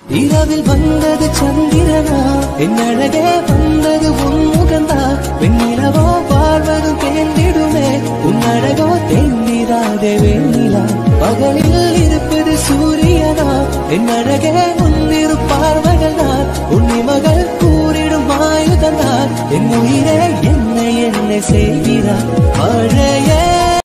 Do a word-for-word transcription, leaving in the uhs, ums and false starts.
இரவில் வந்தது சந்திரனா என் அழகே வந்தது உன் முகந்தா வெண்ணிலவோ வாழ்வதும் தேர்ந்திடுமே உன் அழகோ தேர்ந்திராதே வெண்ணிலா பகலில் இருப்பது சூரியனா என் அழகே உன்னிரு பார்வைகள்தான் உன்னிமகள் கூறிடும் ஆயுதந்தான் என் உயிரே என்னை என்னை செய்கிறார் மழை